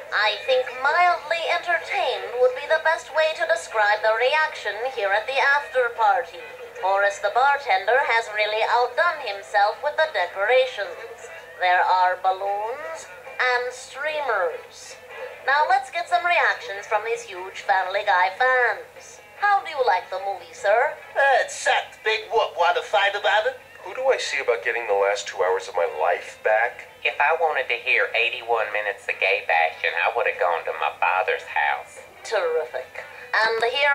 I think mildly entertained would be the best way to describe the reaction here at the after party. Horace the bartender has really outdone himself with the decorations. There are balloons and streamers. Now let's get some reactions from these huge Family Guy fans. How do you like the movie, sir? It sucked. Big whoop. Want to fight about it? Who do I see about getting the last 2 hours of my life back? If I wanted to hear 81 minutes of gay bashing, I would have gone to my father's house. Terrific. And here